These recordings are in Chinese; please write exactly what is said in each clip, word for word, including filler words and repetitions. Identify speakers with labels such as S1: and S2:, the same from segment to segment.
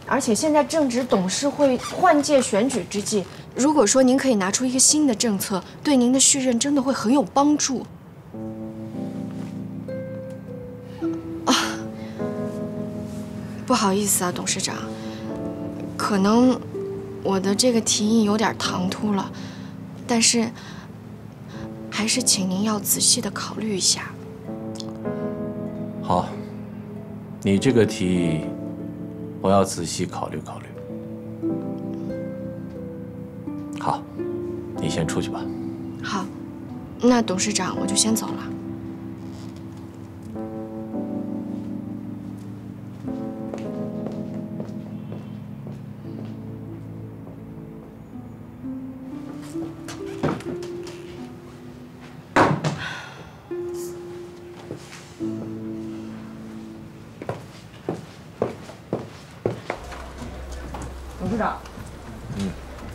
S1: 而且现在正值董事会换届选举之际，如果说您可以拿出一个新的政策，对您的续任真的会很有帮助。啊，不好意思啊，董事长，可能我的这个提议有点唐突了，但是还是请您要仔细的考虑一下。
S2: 好，你这个提议，我要仔细考虑考虑。好，你先出去吧。
S1: 好，那董事长我就先走了。
S3: 董事长，
S2: 嗯，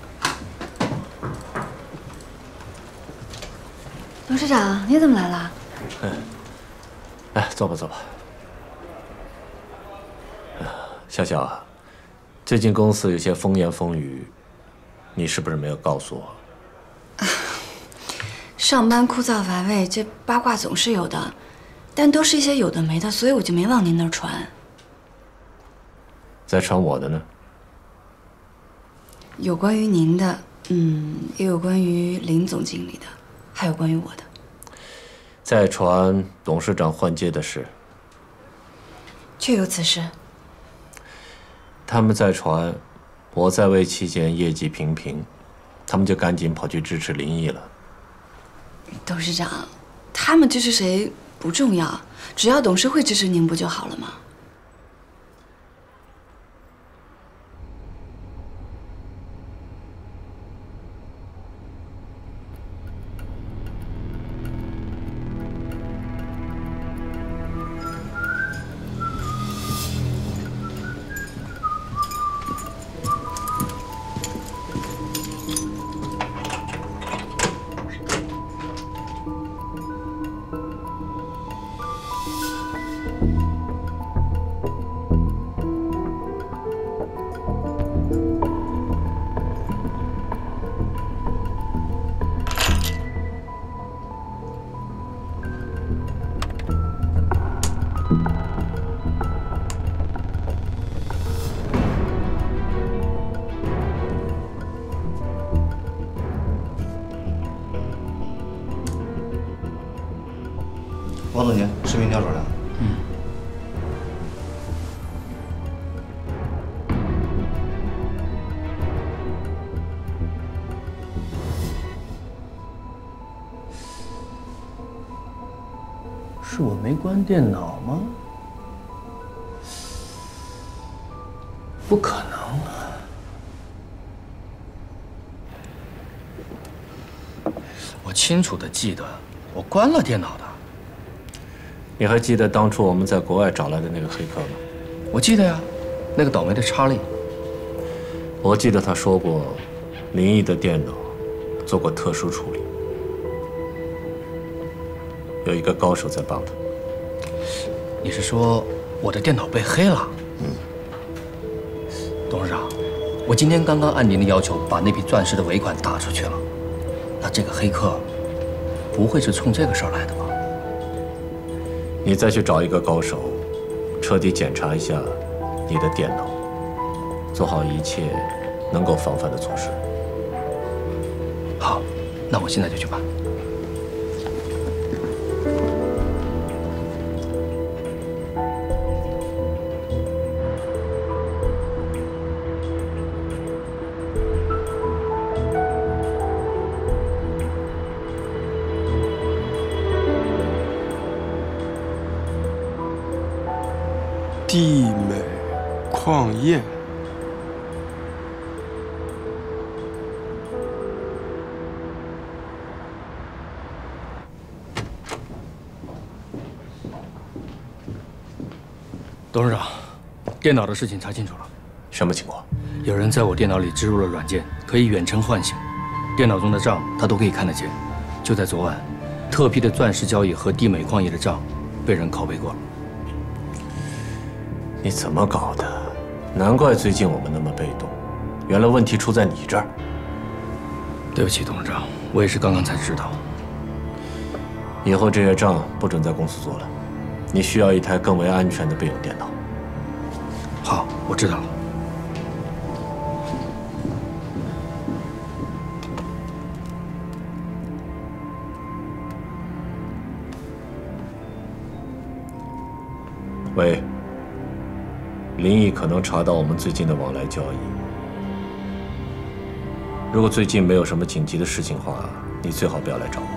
S4: 董事长，你怎么来了？
S2: 嗯，来，坐吧，坐吧。笑笑啊，最近公司有些风言风语，你是不是没有告诉我？
S4: 上班枯燥乏味，这八卦总是有的，但都是一些有的没的，所以我就没往您那儿传。
S2: 在传我的呢？
S4: 有关于您的，嗯，也有关于林总经理的，还有关于我的。
S2: 在传董事长换届的事。
S4: 确有此事。
S2: 他们在传我在位期间业绩平平，他们就赶紧跑去支持林毅了。
S4: 董事长，他们支持谁不重要，只要董事会支持您不就好了吗？
S5: 王总监，视频调出来了。嗯。
S3: 是我没关电脑吗？不可能啊！我清楚的记得，我关了电脑的。
S2: 你还记得当初我们在国外找来的那个黑客吗？
S3: 我记得呀，那个倒霉的查理。
S2: 我记得他说过，林毅的电脑做过特殊处理，有一个高手在帮他。
S3: 你是说我的电脑被黑了？嗯。董事长，我今天刚刚按您的要求把那批钻石的尾款打出去了，那这个黑客不会是冲这个事儿来的吧？
S2: 你再去找一个高手，彻底检查一下你的电脑，做好一切能够防范的措施。
S3: 好，那我现在就去办。
S6: 地美矿业。
S3: 董事长，电脑的事情查清楚了。
S2: 什么情况？
S3: 有人在我电脑里植入了软件，可以远程唤醒，电脑中的账他都可以看得见。就在昨晚，特批的钻石交易和地美矿业的账被人拷贝过了。
S2: 你怎么搞的？ 难怪最近我们那么被动，原来问题出在你这儿。
S3: 对不起，董事长，我也是刚刚才知道。
S2: 以后这些账不准在公司做了，你需要一台更为安全的备用电脑。
S3: 好，我知道了。
S2: 喂，林毅可能查到我们最近的往来交易。如果最近没有什么紧急的事情的话，你最好不要来找我。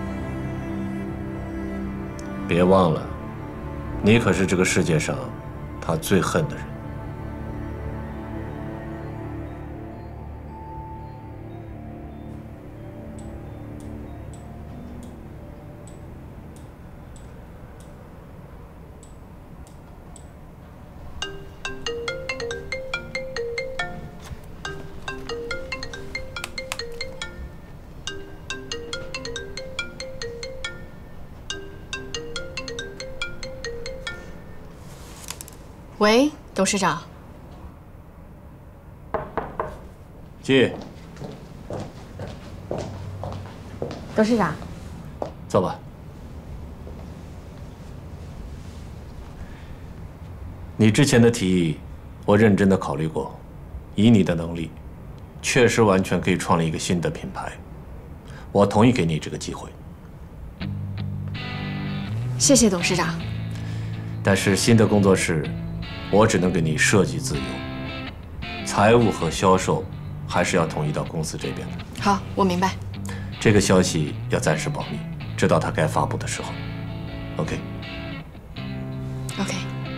S2: 别忘了，你可是这个世界上他最恨的人。
S1: 喂，董事长。
S2: 进。
S1: 董事长，
S2: 坐吧。你之前的提议，我认真的考虑过，以你的能力，确实完全可以创立一个新的品牌。我同意给你这个机会。
S1: 谢谢董事长。
S2: 但是新的工作室，我只能给你设计自由，财务和销售还是要统一到公司这边的。
S1: 好，我明白。
S2: 这个消息要暂时保密，直到它该发布的时候。OK。
S1: OK。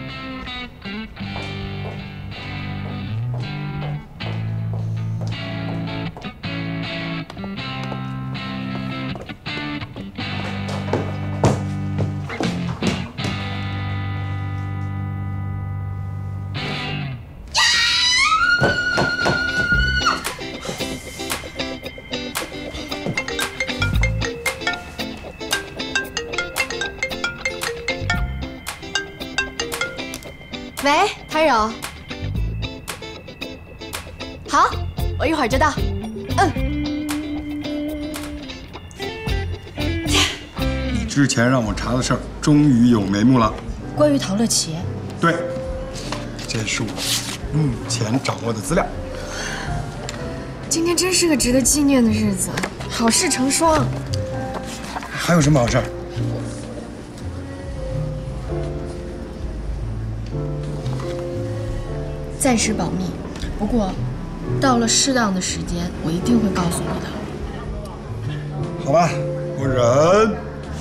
S1: 喂，潘柔。好，我一会儿就到。嗯。
S6: 你之前让我查的事儿，终于有眉目了。
S1: 关于陶乐奇。
S6: 对，这是我目前掌握的资料。
S1: 今天真是个值得纪念的日子，好事成双。
S6: 还有什么好事儿？
S1: 暂时保密，不过到了适当的时间，我一定会告诉你的。
S6: 好吧，我忍。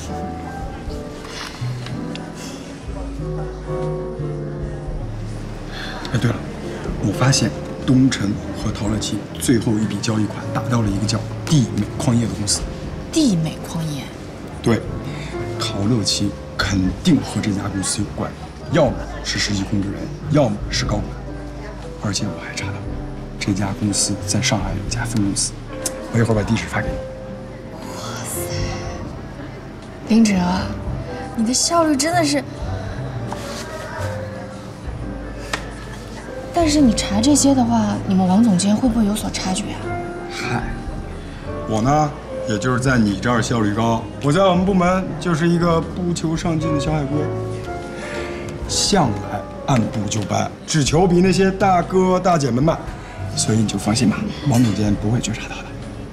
S6: 哎，对了，我发现东城和陶乐奇最后一笔交易款打到了一个叫地美矿业的公司。
S1: 地美矿业。
S6: 对，陶乐奇肯定和这家公司有关，要么是实际控制人，要么是高管。而且我还查到，这家公司在上海有一家分公司，我一会儿把地址发给你。
S1: 哇塞，林哲，你的效率真的是……但是你查这些的话，你们王总监会不会有所察觉啊？
S6: 嗨，我呢，也就是在你这儿效率高，我在我们部门就是一个不求上进的小海龟，向来按部就班，只求比那些大哥大姐们慢，所以你就放心吧，王总监不会觉察到的。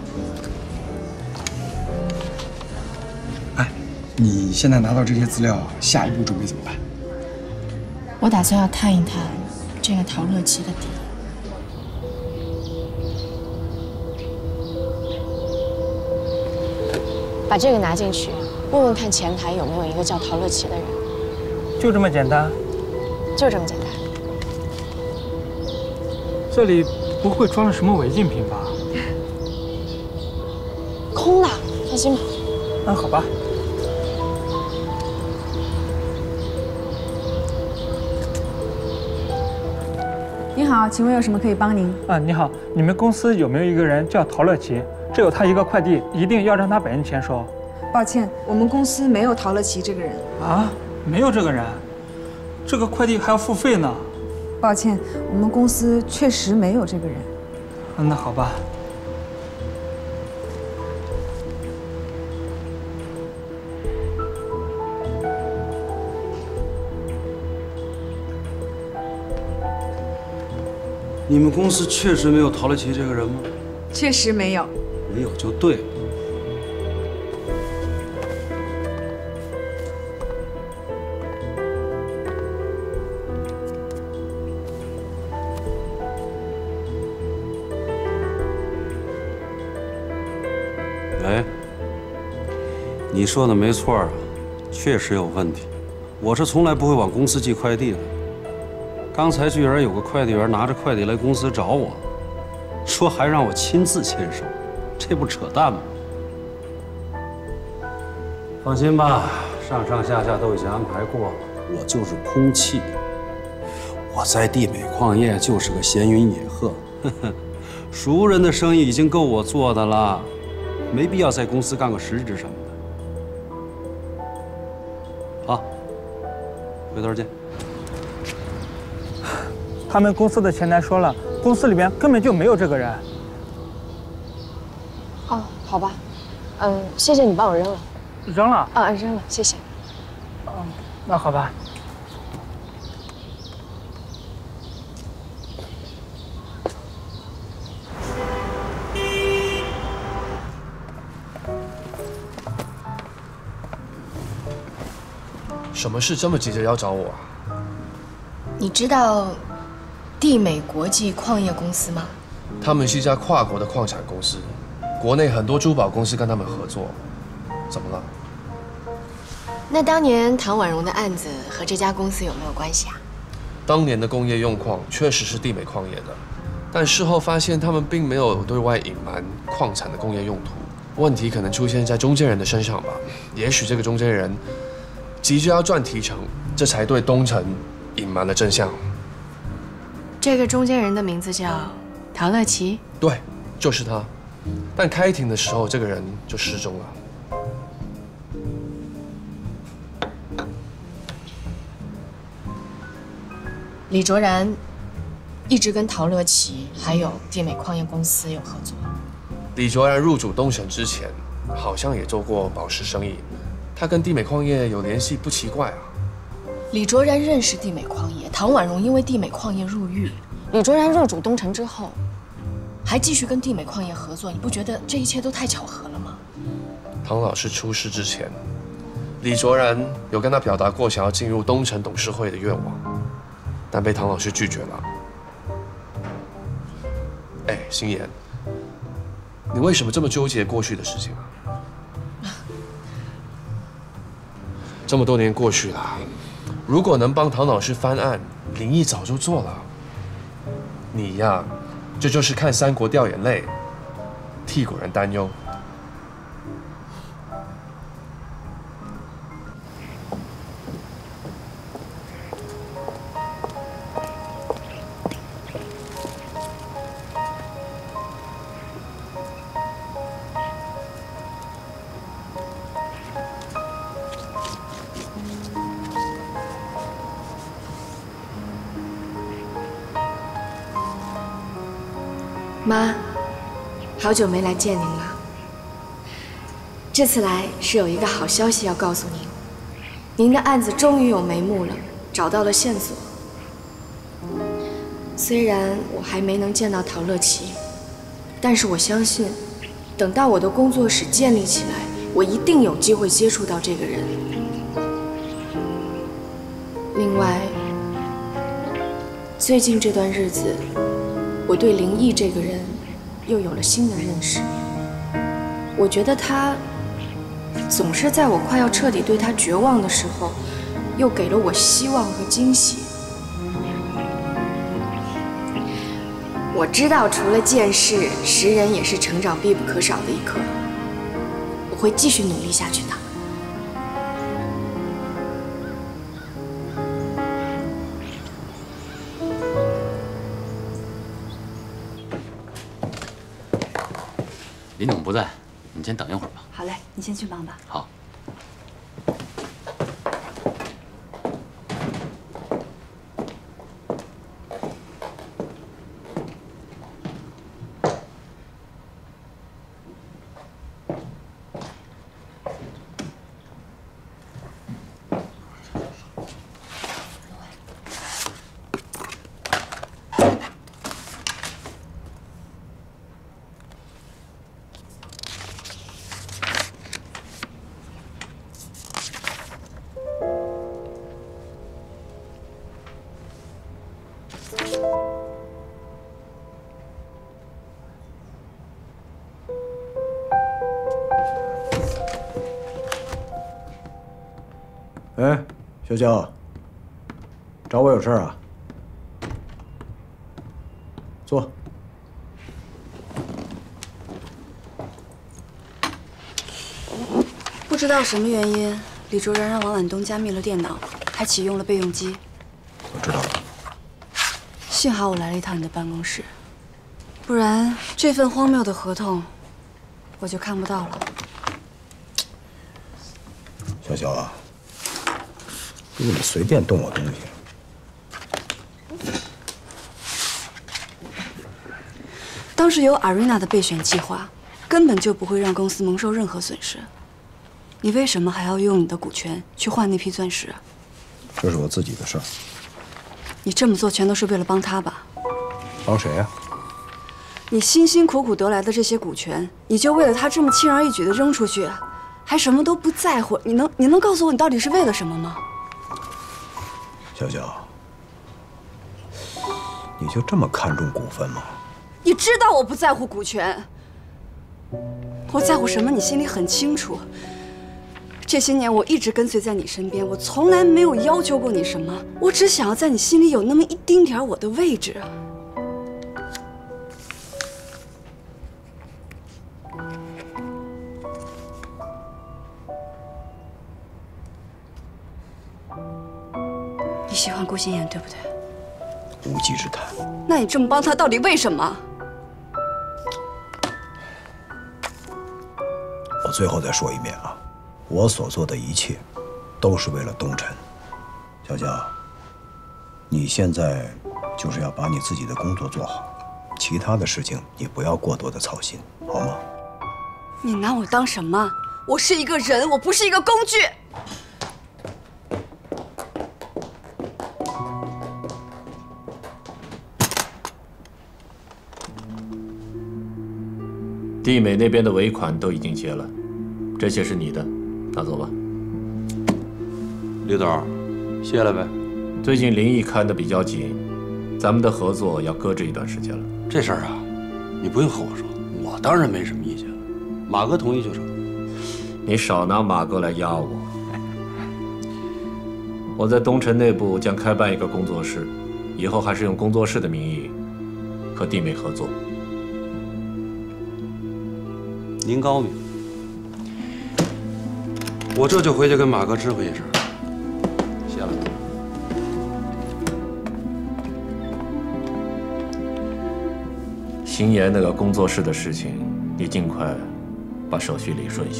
S6: 哎，你现在拿到这些资料，下一步准备怎么办？
S1: 我打算要探一探这个陶乐奇的底。
S7: 把这个拿进去，问问看前台有没有一个叫陶乐奇的人。
S8: 就这么简单？
S7: 就这么简单。
S8: 这里不会装了什么违禁品吧？
S7: 空的，放心吧。
S8: 那好吧。
S9: 您好，请问有什么可以帮您？
S8: 啊，你好，你们公司有没有一个人叫陶乐奇？只有他一个快递，一定要让他本人签收。
S9: 抱歉，我们公司没有陶乐奇这个人。
S8: 啊，没有这个人，这个快递还要付费呢。
S9: 抱歉，我们公司确实没有这个人。
S8: 嗯，那好吧。
S10: 你们公司确实没有陶乐琪这个人吗？
S9: 确实没有。
S10: 没有就对了。哎，你说的没错啊，确实有问题。我是从来不会往公司寄快递的。刚才居然有个快递员拿着快递来公司找我，说还让我亲自签收，这不扯淡吗？放心吧，上上下下都已经安排过了。我就是空气，我在地美矿业就是个闲云野鹤，呵呵，熟人的生意已经够我做的了，没必要在公司干个实职什么的。好，回头见。
S8: 他们公司的前台说了，公司里边根本就没有这个人。
S7: 哦，好吧，嗯，谢谢你帮我扔了。
S8: 扔了？
S7: 啊，扔了，谢谢。
S8: 嗯，那好吧。
S11: 什么事这么急着要找我啊？
S1: 你知道地美国际矿业公司吗？
S11: 他们是一家跨国的矿产公司，国内很多珠宝公司跟他们合作。怎么了？
S1: 那当年唐婉容的案子和这家公司有没有关系啊？
S11: 当年的工业用矿确实是地美矿业的，但事后发现他们并没有对外隐瞒矿产的工业用途，问题可能出现在中间人的身上吧。也许这个中间人急着要赚提成，这才对东城隐瞒了真相。
S1: 这个中间人的名字叫陶乐琪。
S11: 对，就是他。但开庭的时候，这个人就失踪了。
S1: 李卓然一直跟陶乐琪还有地美矿业公司有合作。
S11: 李卓然入主东城之前，好像也做过宝石生意。他跟地美矿业有联系，不奇怪啊。
S1: 李卓然认识地美矿业，唐婉容因为地美矿业入狱，李卓然入主东城之后，还继续跟地美矿业合作，你不觉得这一切都太巧合了吗？
S11: 唐老师出事之前，李卓然有跟他表达过想要进入东城董事会的愿望，但被唐老师拒绝了。哎，心妍，你为什么这么纠结过去的事情啊？这么多年过去了，如果能帮唐老师翻案，林毅早就做了。你呀，这就是看三国掉眼泪，替古人担忧。
S1: 妈，好久没来见您了。这次来是有一个好消息要告诉您，您的案子终于有眉目了，找到了线索。虽然我还没能见到陶乐琪，但是我相信，等到我的工作室建立起来，我一定有机会接触到这个人。另外，最近这段日子，我对林毅这个人又有了新的认识。我觉得他总是在我快要彻底对他绝望的时候，又给了我希望和惊喜。我知道，除了见识，识人也是成长必不可少的一课。我会继续努力下去的。
S3: 林总不在，你先等一会儿吧。
S4: 好嘞，你先去忙吧。
S3: 好。
S12: 哎，小肖，找我有事啊？坐。
S4: 不知道什么原因，李卓然让王婉东加密了电脑，还启用了备用机。
S12: 我知道了。
S4: 幸好我来了一趟你的办公室，不然这份荒谬的合同我就看不到了。
S12: 小肖啊，你怎么随便动我东西？
S4: 当时有 Arena 的备选计划，根本就不会让公司蒙受任何损失。你为什么还要用你的股权去换那批钻石啊？
S12: 这是我自己的事儿。
S4: 你这么做全都是为了帮他吧？
S12: 帮谁呀？
S4: 你辛辛苦苦得来的这些股权，你就为了他这么轻而易举的扔出去，还什么都不在乎？你能你能告诉我你到底是为了什么吗？
S12: 小肖，你就这么看重股份吗？
S4: 你知道我不在乎股权，我在乎什么？你心里很清楚。这些年我一直跟随在你身边，我从来没有要求过你什么，我只想要在你心里有那么一丁点我的位置。你喜欢顾心妍，对不对？
S12: 无稽之谈。
S4: 那你这么帮他，到底为什么？
S12: 我最后再说一遍啊，我所做的一切，都是为了东辰。小娇，你现在就是要把你自己的工作做好，其他的事情你不要过多的操心，好吗？
S4: 你拿我当什么？我是一个人，我不是一个工具。
S2: 地美那边的尾款都已经结了，这些是你的，拿走吧。
S10: 李董，歇了呗。
S2: 最近林毅看得比较紧，咱们的合作要搁置一段时间了。
S10: 这事儿啊，你不用和我说，我当然没什么意见了。马哥同意就成。
S2: 你少拿马哥来压我。我在东辰内部将开办一个工作室，以后还是用工作室的名义和地美合作。
S10: 您高明，我这就回去跟马哥知会一声。谢了。
S2: 新妍那个工作室的事情，你尽快把手续理顺一下。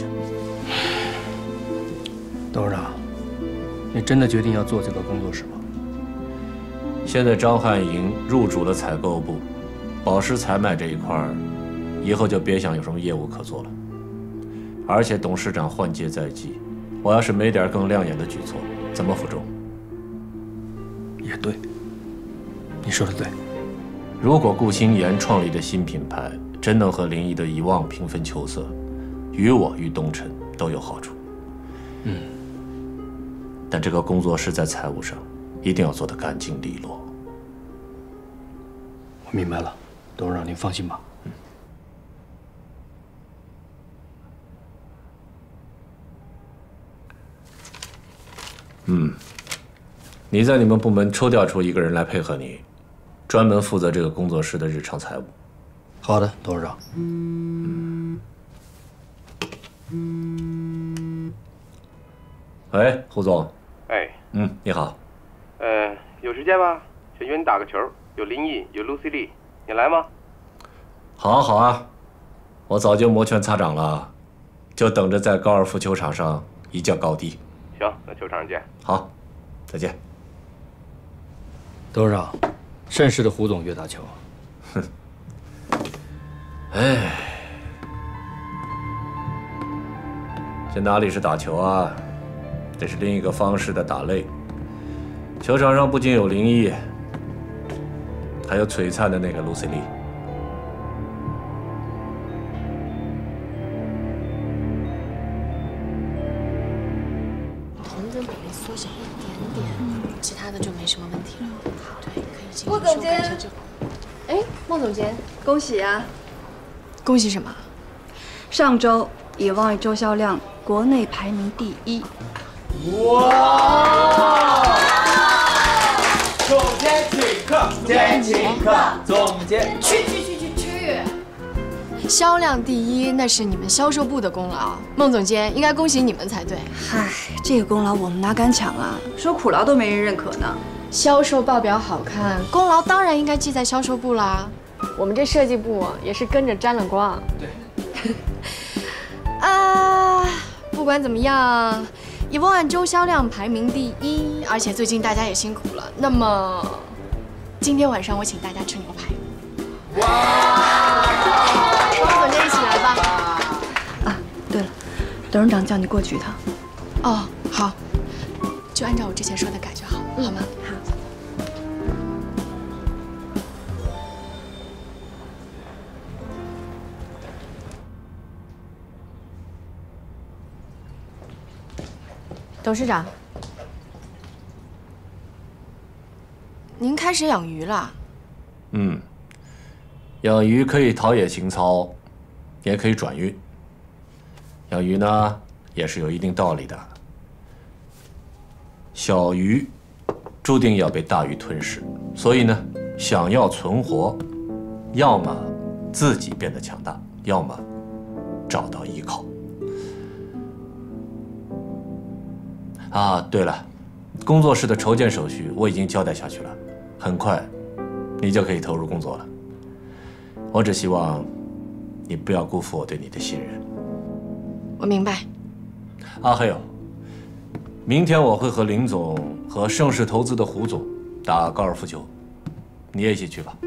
S3: 董事长，你真的决定要做这个工作室吗？
S2: 现在张汉营入主了采购部，宝石采买这一块儿。以后就别想有什么业务可做了，而且董事长换届在即，我要是没点更亮眼的举措，怎么服众？
S3: 也对，你说的对。
S2: 如果顾心妍创立的新品牌真能和林毅的遗忘平分秋色，于我于东辰都有好处。
S3: 嗯，
S2: 但这个工作室在财务上一定要做得干净利落。
S3: 我明白了，董事长您放心吧。
S2: 嗯，你在你们部门抽调出一个人来配合你，专门负责这个工作室的日常财务。
S3: 好的，董事长。
S2: 喂，胡总。
S13: 哎。
S2: 嗯，你好。
S13: 呃，有时间吗？想约你打个球，有林毅，有 Lucy Lee， 你来吗？
S2: 好啊，好啊，我早就摩拳擦掌了，就等着在高尔夫球场上一较高低。
S13: 行，那球场上见。
S2: 好，再见。
S3: 董事长，盛世的胡总约打球。
S2: 哼。哎，这哪里是打球啊？这是另一个方式的打擂。球场上不仅有林毅，还有璀璨的那个 Lucy Lee。
S7: 瞳子比例缩小一点点，其他的就没什么问题了。对，可以进
S4: 孟总监，
S7: 哎，孟总监，
S4: 恭喜啊！
S7: 恭喜什么？
S4: 上周以望与周销量国内排名第一，
S14: 哇！总监请客，总监请客，总监
S1: 去去去去去！销量第一，那是你们销售部的功劳。孟总监应该恭喜你们才对。
S4: 嗨，这个功劳我们哪敢抢啊？说苦劳都没人认可呢。
S1: 销售报表好看，功劳当然应该记在销售部啦。我们这设计部也是跟着沾了光。对。啊，不管怎么样。 以往按周销量排名第一，而且最近大家也辛苦了。那么，今天晚上我请大家吃牛排。哇！跟孟总监一起来吧。
S4: 啊，对了，董事长叫你过去一趟。
S1: 哦，好，就按照我之前说的改就好，嗯、好吗？好。董事长，您开始养鱼了？
S2: 嗯，养鱼可以陶冶情操，也可以转运。养鱼呢，也是有一定道理的。小鱼注定要被大鱼吞噬，所以呢，想要存活，要么自己变得强大，要么找到依靠。 啊，对了，工作室的筹建手续我已经交代下去了，很快你就可以投入工作了。我只希望你不要辜负我对你的信任。
S1: 我明白。
S2: 啊，还有，明天我会和林总和盛世投资的胡总打高尔夫球，你也一起去吧。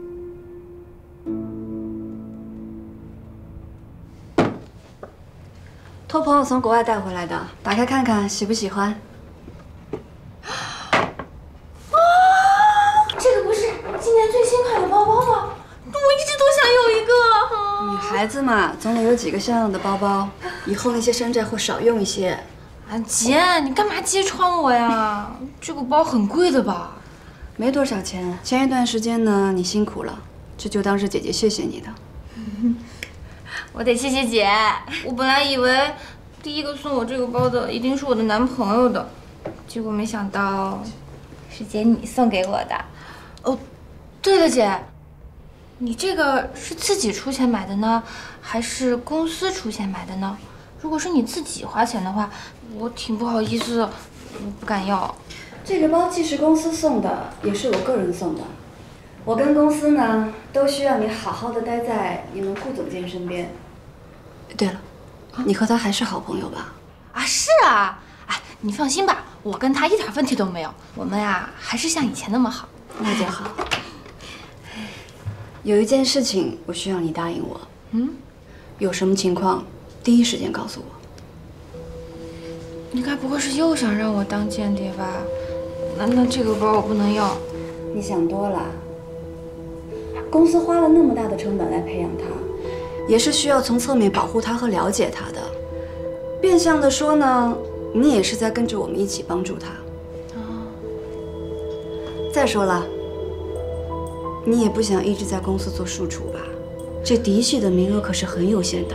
S4: 托朋友从国外带回来的，打开看看，喜不喜欢？
S15: 啊，这个不是今年最新款的包包吗？我一直都想有一个。
S4: 女孩子嘛，总得有几个像样的包包，以后那些山寨货少用一些。
S15: 啊，姐，你干嘛揭穿我呀？这个包很贵的吧？
S4: 没多少钱。前一段时间呢，你辛苦了，这就当是姐姐谢谢你的。
S15: 我得谢谢姐，我本来以为第一个送我这个包的一定是我的男朋友的，结果没想到是姐你送给我的。哦，对了姐，你这个是自己出钱买的呢，还是公司出钱买的呢？如果是你自己花钱的话，我挺不好意思的，我不敢要。
S4: 这个包既是公司送的，也是我个人送的。我跟公司呢，都需要你好好的待在你们顾总监身边。对了，你和他还是好朋友吧？
S15: 啊，是啊，哎，你放心吧，我跟他一点问题都没有，我们呀还是像以前那么好。
S4: 那就好。有一件事情我需要你答应我。嗯，有什么情况，第一时间告诉我。
S15: 你该不会是又想让我当间谍吧？那那这个包我不能要。
S4: 你想多了。公司花了那么大的成本来培养他，也是需要从侧面保护他和了解他的。变相的说呢，你也是在跟着我们一起帮助他。哦。再说了，你也不想一直在公司做庶出吧？这嫡系的名额可是很有限的，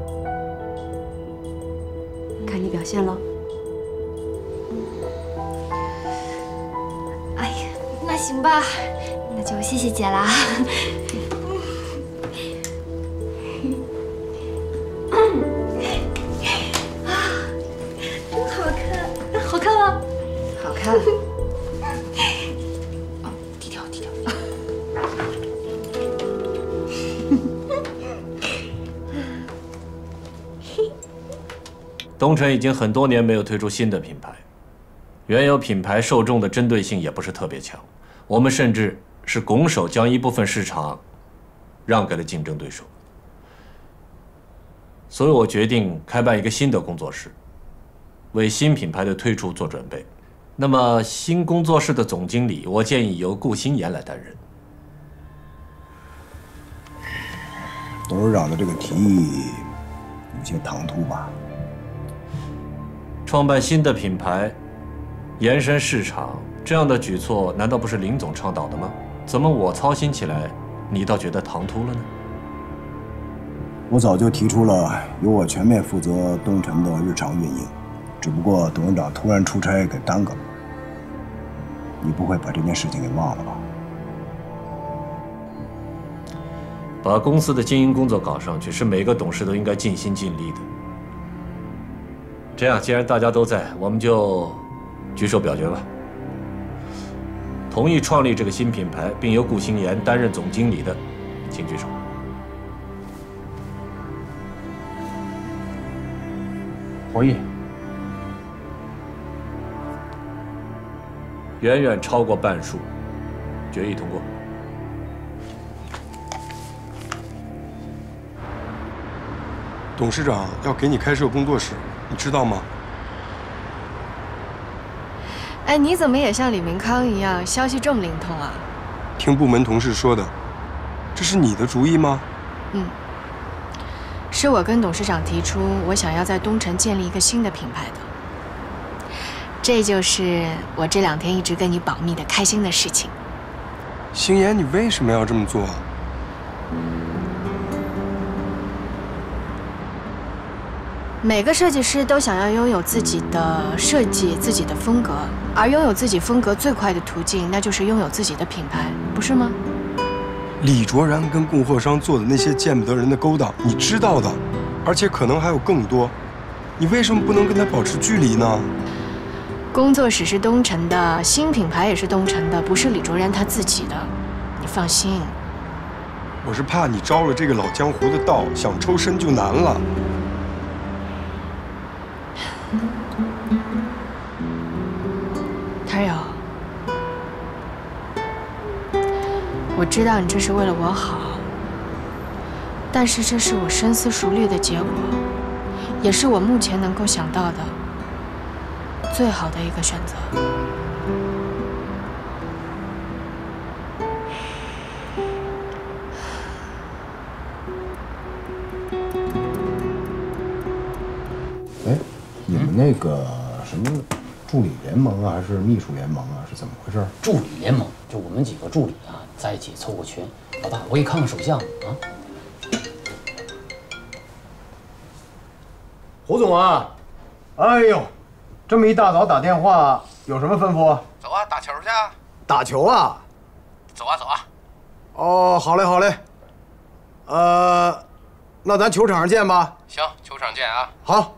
S4: 看你表现了。
S15: 哎呀，那行吧。那就谢谢姐啦。啊，真好看，好看吗？
S4: 好看。
S15: 哦，低调低调。
S2: 东辰已经很多年没有推出新的品牌，原有品牌受众的针对性也不是特别强，我们甚至。 是拱手将一部分市场让给了竞争对手，所以我决定开办一个新的工作室，为新品牌的推出做准备。那么新工作室的总经理，我建议由顾新言来担任。
S12: 董事长的这个提议有些唐突吧？
S2: 创办新的品牌，延伸市场，这样的举措难道不是林总倡导的吗？ 怎么我操心起来，你倒觉得唐突了呢？
S12: 我早就提出了由我全面负责东辰的日常运营， 只不过董事长突然出差给耽搁了。你不会把这件事情给忘了吧？
S2: 把公司的经营工作搞上去，是每个董事都应该尽心尽力的。这样，既然大家都在，我们就举手表决吧。同意创立这个新品牌，并由顾星言担任总经理的，请举手。
S3: 同意。
S2: 远远超过半数，决议通过。
S6: 董事长要给你开设工作室，你知道吗？
S1: 哎，你怎么也像李明康一样，消息这么灵通啊？
S6: 听部门同事说的，这是你的主意吗？
S1: 嗯，是我跟董事长提出，我想要在东城建立一个新的品牌的。这就是我这两天一直跟你保密的开心的事情。
S6: 星言，你为什么要这么做？
S1: 每个设计师都想要拥有自己的设计、自己的风格，而拥有自己风格最快的途径，那就是拥有自己的品牌，不是吗？
S6: 李卓然跟供货商做的那些见不得人的勾当，你知道的，而且可能还有更多。你为什么不能跟他保持距离呢？
S1: 工作室是东城的，新品牌也是东城的，不是李卓然他自己的。你放心。
S6: 我是怕你招了这个老江湖的道，想抽身就难了。
S1: 谭友，我知道你这是为了我好，但是这是我深思熟虑的结果，也是我目前能够想到的最好的一个选择。
S12: 哎，你们那个什么助理联盟啊，还是秘书联盟啊，是怎么回事？
S3: 助理联盟，就我们几个助理啊，在一起凑个群。老爸，我给你看看手相啊。
S12: 胡总啊，哎呦，这么一大早打电话，有什么吩咐？
S11: 走啊，打球去啊！
S12: 打球啊？
S11: 走啊，走啊！
S12: 哦，好嘞，好嘞。呃，那咱球场上见吧。
S11: 行，球场见啊！
S12: 好。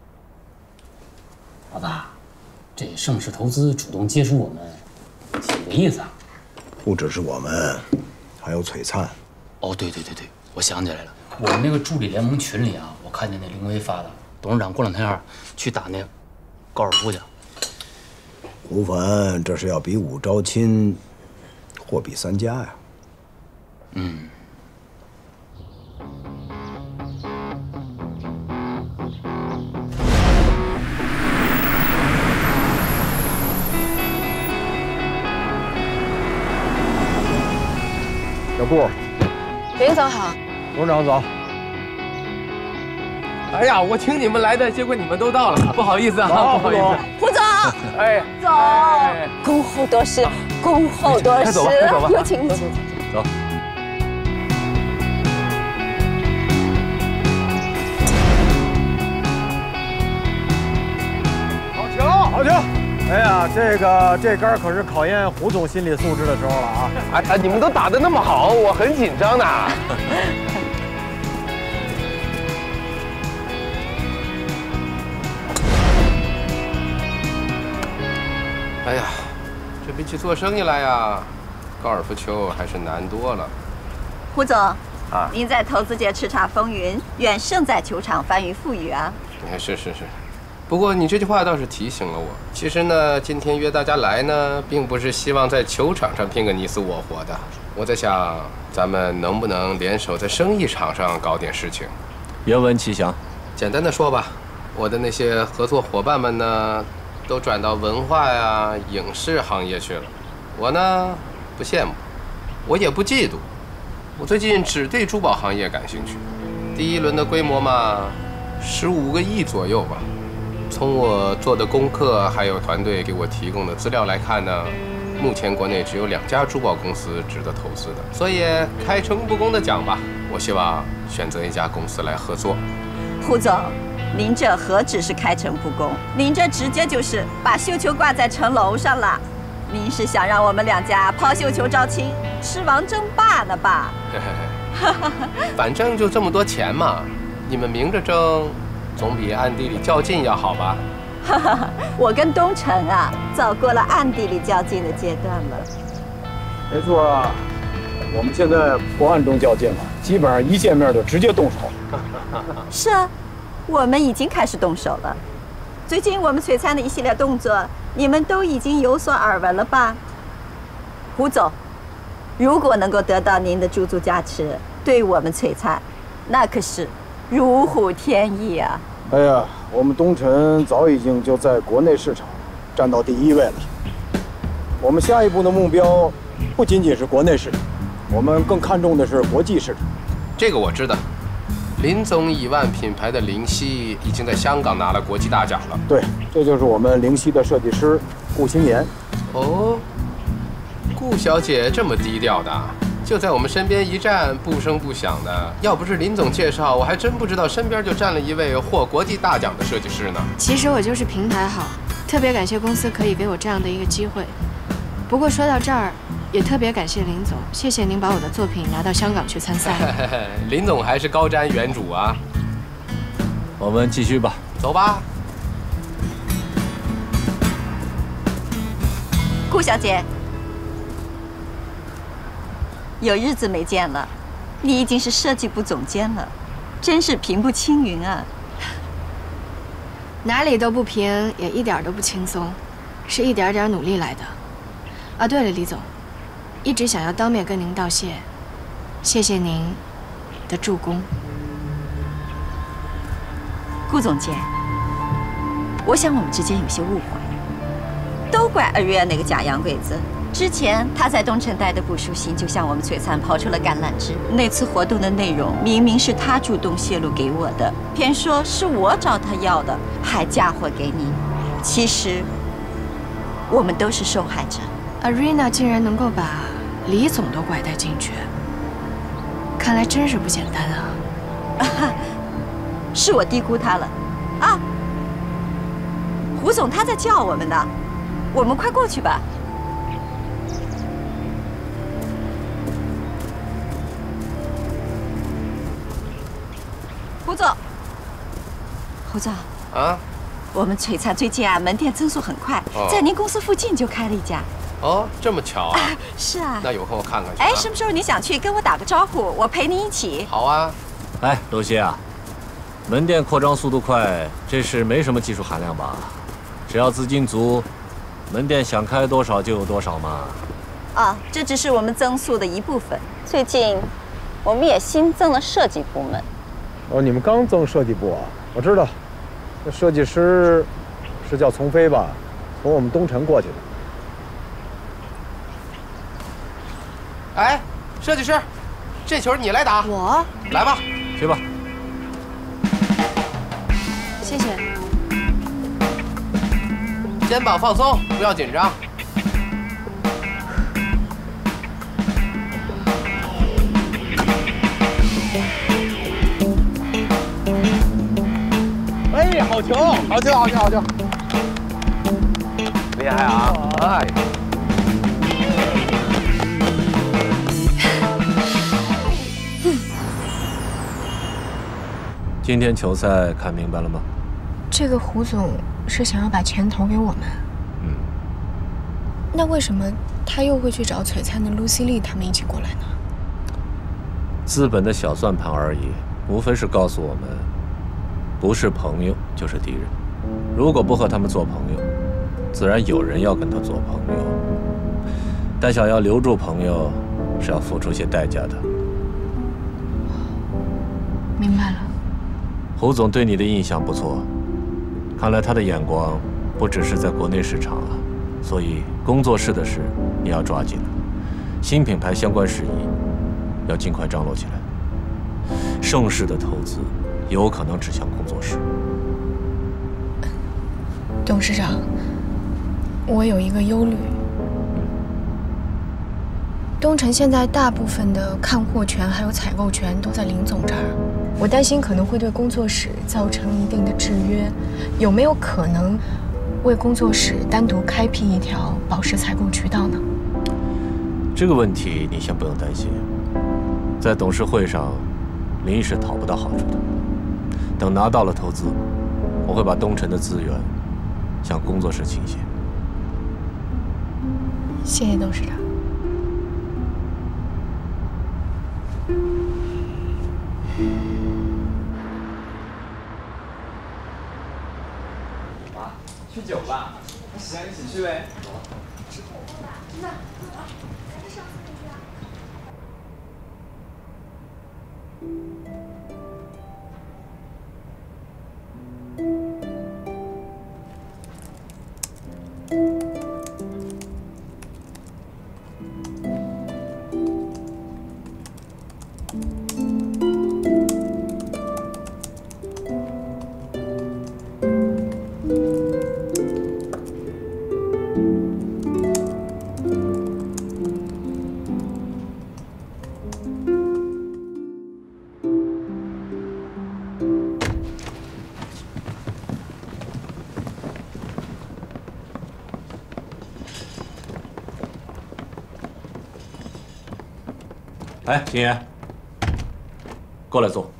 S3: 老大，这盛世投资主动接触我们，几个意思啊？
S12: 不只是我们，还有璀璨。
S3: 哦，对对对对，我想起来了，我们那个助理联盟群里啊，我看见那凌威发的，董事长过两天啊去打那高尔夫去。
S12: 胡凡这是要比武招亲，货比三家呀。
S3: 嗯。
S12: 小顾，
S1: 林总好。
S12: 董事长早。
S11: 哎呀，我请你们来的，结果你们都到了，不好意思啊，不好意思。
S16: 胡总，
S11: 哎，
S16: 走，恭候多时，恭候多时。
S11: 快走吧，快走吧。
S16: 有请，有请。
S2: 走。
S17: 好球，好球！哎呀，这个这杆可是考验胡总心理素质的时候了啊！
S11: 哎哎，你们都打得那么好，我很紧张的。哎呀，这比起做生意来呀，高尔夫球还是难多了。
S16: 胡总，
S11: 啊，
S16: 您在投资界叱咤风云，远胜在球场翻云覆雨啊！
S11: 哎，是是是。不过你这句话倒是提醒了我。其实呢，今天约大家来呢，并不是希望在球场上拼个你死我活的。我在想，咱们能不能联手在生意场上搞点事情？
S2: 愿闻其详。
S11: 简单的说吧，我的那些合作伙伴们呢，都转到文化呀、影视行业去了。我呢，不羡慕，我也不嫉妒。我最近只对珠宝行业感兴趣。第一轮的规模嘛，十五个亿左右吧。从我做的功课，还有团队给我提供的资料来看呢，目前国内只有两家珠宝公司值得投资的。所以开诚布公的讲吧，我希望选择一家公司来合作。
S16: 胡总， 您这何止是开诚布公，您这直接就是把绣球挂在城楼上了。您是想让我们两家抛绣球招亲，吃王争霸呢吧？
S18: 嘿嘿嘿，反正就这么多钱嘛，你们明着争，总比暗地里较劲要好吧？
S16: 哈哈，我跟东城啊，早过了暗地里较劲的阶段了。
S17: 没错啊，我们现在不暗中较劲了，基本上一见面就直接动手。
S16: 是啊，我们已经开始动手了。最近我们璀璨的一系列动作，你们都已经有所耳闻了吧？胡总，如果能够得到您的驻足加持，对我们璀璨，那可是如虎添翼啊！
S17: 哎呀，我们东辰早已经就在国内市场占到第一位了。我们下一步的目标不仅仅是国内市场，我们更看重的是国际市场。
S18: 这个我知道。林总以万品牌的灵犀已经在香港拿了国际大奖了。
S17: 对，这就是我们灵犀的设计师顾新妍。
S18: 哦，顾小姐这么低调的，就在我们身边一站，不声不响的。要不是林总介绍，我还真不知道身边就站了一位获国际大奖的设计师呢。
S1: 其实我就是平台好，特别感谢公司可以给我这样的一个机会。不过说到这儿，也特别感谢林总，谢谢您把我的作品拿到香港去参赛。
S18: 林总还是高瞻远瞩啊。
S2: 我们继续吧。
S18: 走吧。
S16: 顾小姐，有日子没见了，你已经是设计部总监了，真是平步青云啊。
S1: 哪里都不平，也一点都不轻松，是一点点努力来的。啊，对了，李总，一直想要当面跟您道谢，谢谢您的助攻。
S16: 顾总监，我想我们之间有些误会，都怪二月那个假洋鬼子。之前他在东城待的不舒心，就向我们璀璨抛出了橄榄枝。那次活动的内容明明是他主动泄露给我的，偏说是我找他要的，还嫁祸给你。其实我们都是受害者。
S1: Arena 竟然能够把李总都拐带进去，看来真是不简单啊！
S16: 啊，是我低估他了。啊，胡总他在叫我们呢，我们快过去吧。胡总，胡总
S18: 啊，
S16: 我们璀璨最近啊门店增速很快，
S18: 哦、
S16: 在您公司附近就开了一家。
S18: 哦，这么巧啊！
S16: 是啊，
S18: 那有空我看看去、啊。
S16: 哎，什么时候你想去，跟我打个招呼，我陪你一起。
S18: 好啊。
S2: 哎，露西啊，门店扩张速度快，这事没什么技术含量吧？只要资金足，门店想开多少就有多少嘛。
S16: 啊，这只是我们增速的一部分。最近，我们也新增了设计部门。
S17: 哦，你们刚增设计部啊？我知道，那设计师是叫丛飞吧？从我们东城过去的。
S18: 哎，设计师，这球你来打。
S1: 我
S18: 来吧，
S2: 去吧。
S1: 谢谢。
S18: 肩膀放松，不要紧张。
S17: 哎，好球，好球，好球，好球！
S18: 厉害啊！哎。
S2: 今天球赛看明白了吗？
S1: 这个胡总是想要把钱投给我们。
S2: 嗯。
S1: 那为什么他又会去找璀璨的 Lucy Lee 他们一起过来呢？
S2: 资本的小算盘而已，无非是告诉我们，不是朋友就是敌人。如果不和他们做朋友，自然有人要跟他做朋友。但想要留住朋友，是要付出些代价的。
S1: 明白了。
S2: 胡总对你的印象不错，看来他的眼光不只是在国内市场啊，所以工作室的事你要抓紧，新品牌相关事宜要尽快张罗起来。盛世的投资有可能指向工作室。
S1: 董事长，我有一个忧虑。东城现在大部分的看货权还有采购权都在林总这儿， 我担心可能会对工作室造成一定的制约，有没有可能为工作室单独开辟一条宝石采购渠道呢？
S2: 这个问题你先不用担心，在董事会上，林毅是讨不到好处的。等拿到了投资，我会把东辰的资源向工作室倾斜。
S1: 谢谢董事长。
S14: 妈，去酒吧，行，一起去呗。
S15: 那。
S2: 哎，秦爷，过来坐。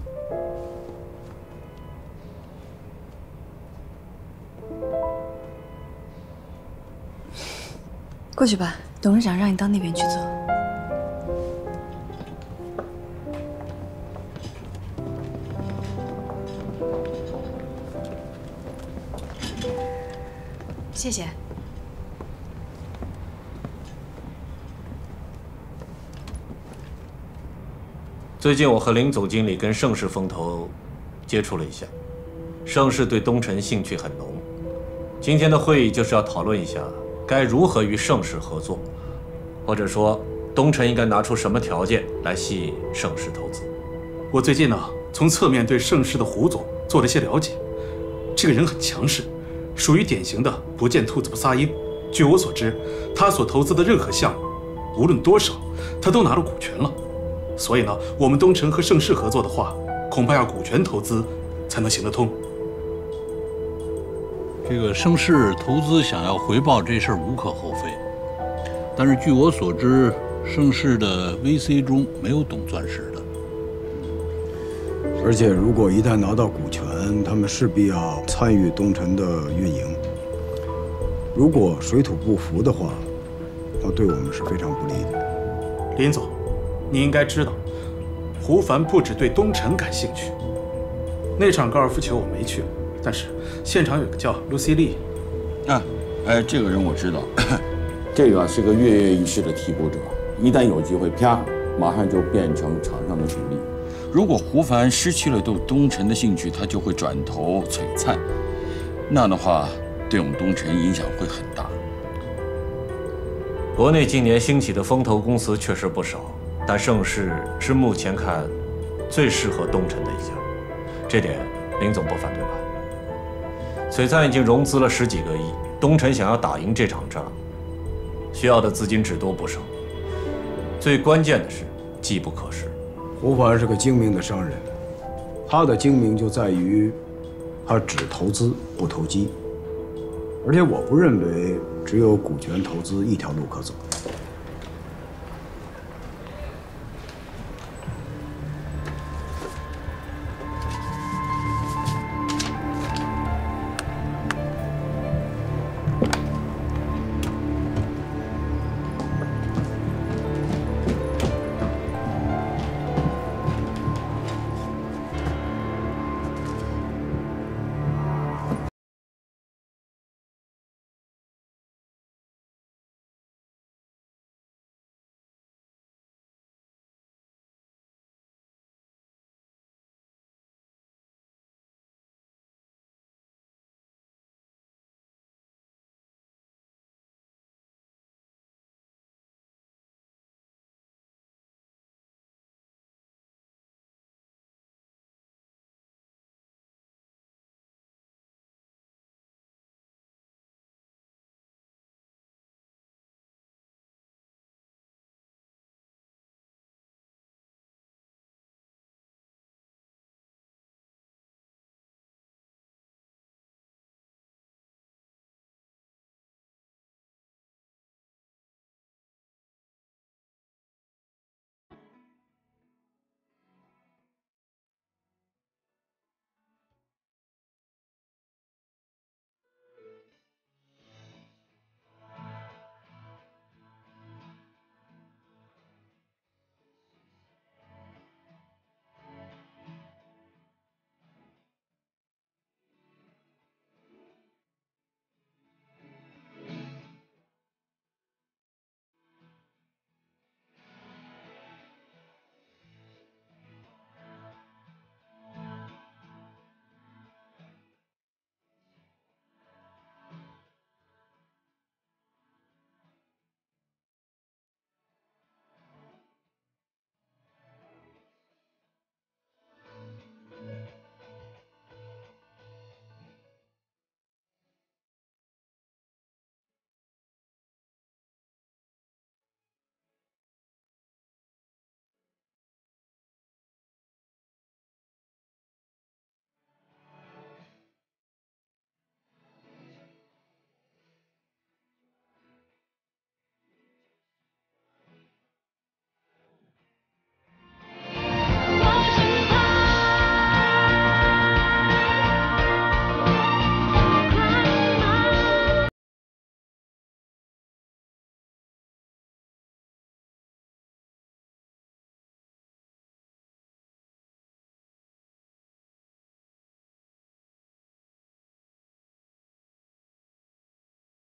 S4: 过去吧，董事长让你到那边去坐。
S1: 谢谢。
S2: 最近我和林总经理跟盛世风投接触了一下，盛世对东辰兴趣很浓。今天的会议就是要讨论一下该如何与盛世合作，或者说东辰应该拿出什么条件来吸引盛世投资。
S19: 我最近呢，从侧面对盛世的胡总做了些了解，这个人很强势，属于典型的不见兔子不撒鹰。据我所知，他所投资的任何项目，无论多少，他都拿了股权了。所以呢，我们东辰和盛世合作的话，恐怕要股权投资才能行得通。
S20: 这个盛世投资想要回报这事儿无可厚非，但是据我所知，盛世的 V C 中没有懂钻石的。
S12: 而且，如果一旦拿到股权，他们势必要参与东辰的运营。如果水土不服的话，那对我们是非常不利的。
S19: 林总，你应该知道，胡凡不只对东辰感兴趣。那场高尔夫球我没去，但是现场有个叫露西莉。
S21: 啊，哎，这个人我知道，这个是个跃跃欲试的替补者，一旦有机会，啪，马上就变成场上的主力。如果胡凡失去了对东辰的兴趣，他就会转投璀璨，那样的话，对我们东辰影响会很大。
S2: 国内今年兴起的风投公司确实不少，但盛世是目前看最适合东辰的一家，这点林总不反对吧？璀璨已经融资了十几个亿，东辰想要打赢这场仗，需要的资金只多不少。最关键的是机不可失。
S12: 胡凡是个精明的商人，他的精明就在于他只投资不投机，而且我不认为只有股权投资一条路可走。